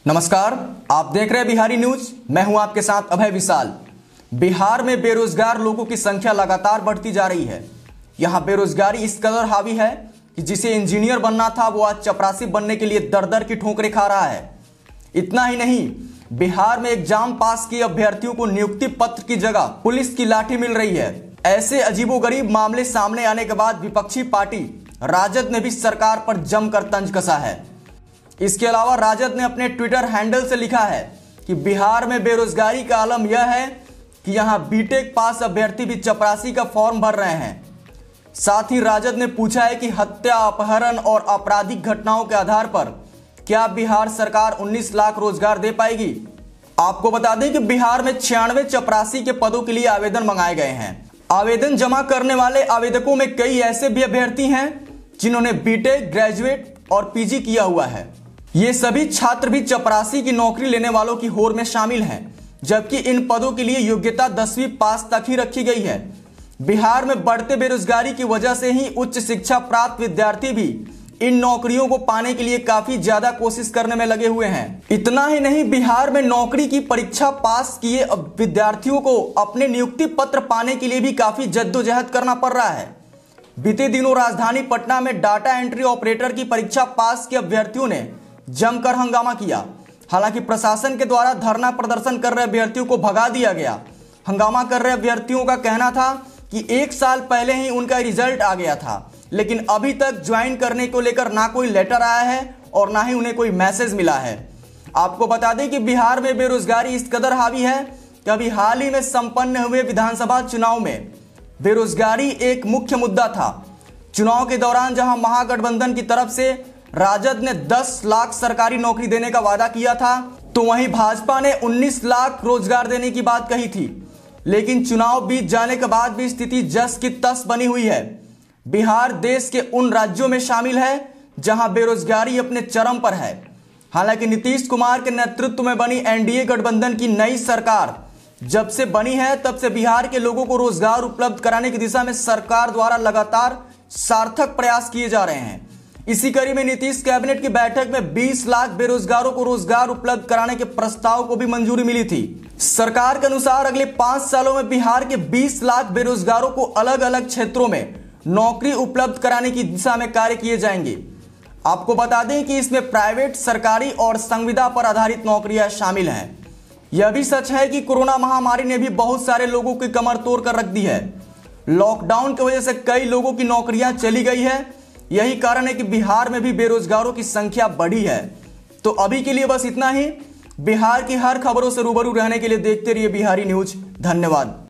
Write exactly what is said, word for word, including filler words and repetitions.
नमस्कार, आप देख रहे हैं बिहारी न्यूज। मैं हूं आपके साथ अभय विशाल। बिहार में बेरोजगार लोगों की संख्या लगातार बढ़ती जा रही है। यहां बेरोजगारी इस कदर हावी है कि जिसे इंजीनियर बनना था वो आज चपरासी बनने के लिए दर दर की ठोकरें खा रहा है। इतना ही नहीं, बिहार में एग्जाम पास किए अभ्यर्थियों को नियुक्ति पत्र की जगह पुलिस की लाठी मिल रही है। ऐसे अजीबोगरीब मामले सामने आने के बाद विपक्षी पार्टी राजद ने भी सरकार पर जमकर तंज कसा है। इसके अलावा राजद ने अपने ट्विटर हैंडल से लिखा है कि बिहार में बेरोजगारी का आलम यह है कि यहां बीटेक पास अभ्यर्थी भी चपरासी का फॉर्म भर रहे हैं। साथ ही राजद ने पूछा है कि हत्या, अपहरण और आपराधिक घटनाओं के आधार पर क्या बिहार सरकार उन्नीस लाख रोजगार दे पाएगी। आपको बता दें कि बिहार में छियानवे चपरासी के पदों के लिए आवेदन मंगाए गए हैं। आवेदन जमा करने वाले आवेदकों में कई ऐसे भी अभ्यर्थी हैं जिन्होंने बीटेक, ग्रेजुएट और पीजी किया हुआ है। ये सभी छात्र भी चपरासी की नौकरी लेने वालों की होड़ में शामिल हैं, जबकि इन पदों के लिए योग्यता दसवीं पास तक ही रखी गई है। बिहार में बढ़ते बेरोजगारी की वजह से ही उच्च शिक्षा प्राप्त विद्यार्थी भी इन नौकरियों को पाने के लिए काफी ज्यादा कोशिश करने में लगे हुए हैं। इतना ही नहीं, बिहार में नौकरी की परीक्षा पास किए विद्यार्थियों को अपने नियुक्ति पत्र पाने के लिए भी काफी जद्दोजहद करना पड़ रहा है। बीते दिनों राजधानी पटना में डाटा एंट्री ऑपरेटर की परीक्षा पास किए अभ्यर्थियों ने जमकर हंगामा किया। हालांकि प्रशासन के द्वारा धरना प्रदर्शन कर रहे अभ्यर्थियों को भगा दिया गया। हंगामा कर रहे अभ्यर्थियों का कहना था कि एक साल पहले ही उनका रिजल्ट आ गया था, लेकिन अभी तक ज्वाइन करने को लेकर ना कोई लेटर आया है और ना ही उन्हें कोई मैसेज मिला है। आपको बता दें कि बिहार में बेरोजगारी इस कदर हावी है कि अभी हाल ही में संपन्न हुए विधानसभा चुनाव में बेरोजगारी एक मुख्य मुद्दा था। चुनाव के दौरान जहां महागठबंधन की तरफ से राजद ने दस लाख सरकारी नौकरी देने का वादा किया था, तो वहीं भाजपा ने उन्नीस लाख रोजगार देने की बात कही थी। लेकिन चुनाव बीत जाने के बाद भी स्थिति जस की तस बनी हुई है। बिहार देश के उन राज्यों में शामिल है जहां बेरोजगारी अपने चरम पर है। हालांकि नीतीश कुमार के नेतृत्व में बनी एनडीए गठबंधन की नई सरकार जब से बनी है तब से बिहार के लोगों को रोजगार उपलब्ध कराने की दिशा में सरकार द्वारा लगातार सार्थक प्रयास किए जा रहे हैं। इसी कड़ी में नीतीश कैबिनेट की बैठक में बीस लाख बेरोजगारों को रोजगार उपलब्ध कराने के प्रस्ताव को भी मंजूरी मिली थी। सरकार के अनुसार अगले पांच सालों में बिहार के बीस लाख बेरोजगारों को अलग अलग क्षेत्रों में नौकरी उपलब्ध कराने की दिशा में कार्य किए जाएंगे। आपको बता दें कि इसमें प्राइवेट, सरकारी और संविदा पर आधारित नौकरियां शामिल हैं। यह भी सच है कि कोरोना महामारी ने भी बहुत सारे लोगों की कमर तोड़ कर रख दी है। लॉकडाउन की वजह से कई लोगों की नौकरियां चली गई है। यही कारण है कि बिहार में भी बेरोजगारों की संख्या बढ़ी है। तो अभी के लिए बस इतना ही। बिहार की हर खबरों से रूबरू रहने के लिए देखते रहिए बिहारी न्यूज। धन्यवाद।